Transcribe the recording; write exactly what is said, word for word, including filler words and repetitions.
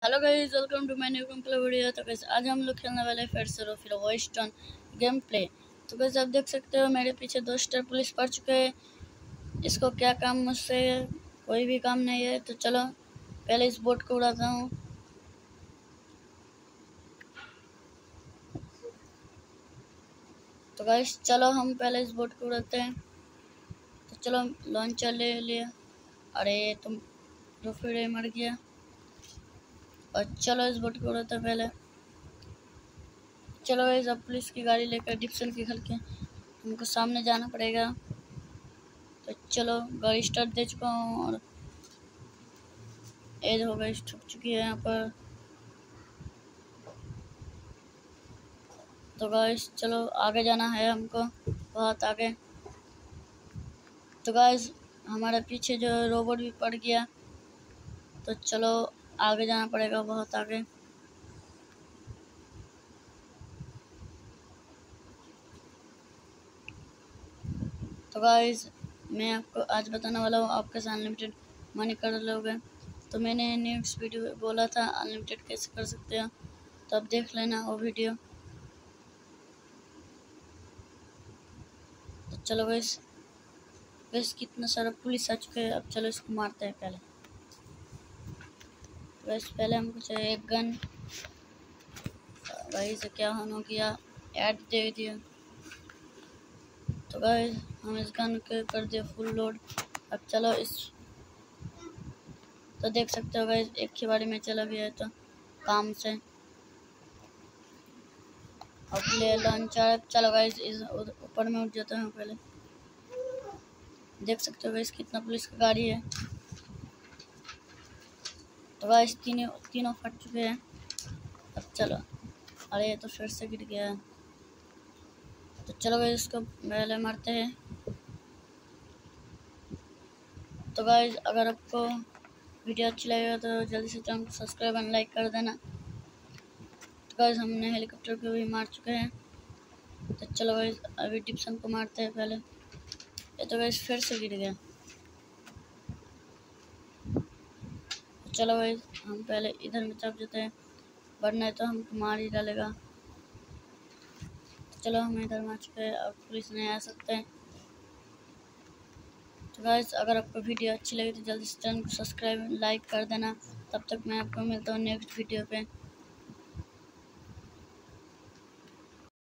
Hello guys, welcome to my new game play video. तो guys आज हम लोग खेलने वाले हैं फिर से फिर वॉइस्टन गेम प्ले। तो गाइस आप देख सकते हो मेरे पीछे दो स्टार पुलिस पड़ चुके हैं। इसको क्या काम मुझसे है, कोई भी काम नहीं है। तो चलो पहले इस बोट को उड़ाता हूँ। तो गाइस चलो हम पहले इस बोट को उड़ाते हैं। तो चलो लॉन्चर ले लिया। अरे तुम तो फिर मर गया। और चलो इस बोट को उड़ाते हैं पहले। चलो गाइस अब पुलिस की गाड़ी लेकर डिप्सन के घर के हमको सामने जाना पड़ेगा। तो चलो गाड़ी स्टार्ट दे चुका हूँ और एज हो गई ठुक चुकी है यहाँ पर। तो गाइस चलो आगे जाना है हमको, बहुत आगे। तो गाइस हमारे पीछे जो रोबोट भी पड़ गया। तो चलो आगे जाना पड़ेगा, बहुत आगे। तो गाइस मैं आपको आज बताने वाला हूँ आप कैसे अनलिमिटेड मनी कर लोगे। तो मैंने नेक्स्ट वीडियो में बोला था अनलिमिटेड कैसे कर सकते हो, तो अब देख लेना वो वीडियो। तो चलो गाइस गाइस कितना सारा पुलिस आ चुके हैं। अब चलो इसको मारते हैं पहले। गाइस पहले हमको चाहिए एक गन। गाइस से क्या होना किया, ऐड दे दिया। तो गाइस हम इस गन के कर दिया फुल लोड। अब चलो इस तो देख सकते हो गाइस एक ही बारी में चला गया है तो काम से। अब ले लॉन्चर। चलो गाइस इस ऊपर में उठ जाता हूँ पहले। देख सकते हो गाइस कितना पुलिस की गाड़ी है। तो गाइस तीनों तीनों फट चुके हैं। अब चलो, अरे ये तो फिर से गिर गया। तो चलो गाइस इसको पहले मारते हैं। तो गाइस अगर आपको वीडियो अच्छी लगेगा तो जल्दी से चैनल को सब्सक्राइब एंड लाइक कर देना। तो गाइस हमने हेलीकॉप्टर को भी मार चुके हैं। तो चलो गाइस अभी डिप्सन को मारते हैं पहले। ये तो गाइस फिर से गिर गया। तो चलो गाइस हम पहले इधर में चप जाते हैं, वरना तो हमको मार ही डालेगा। तो चलो हम इधर मार चुके हैं, अब पुलिस नहीं आ सकते हैं। तो गाइस अगर आपको वीडियो अच्छी लगी तो जल्दी से चैनल को सब्सक्राइब लाइक कर देना। तब तक मैं आपको मिलता हूँ नेक्स्ट वीडियो पे।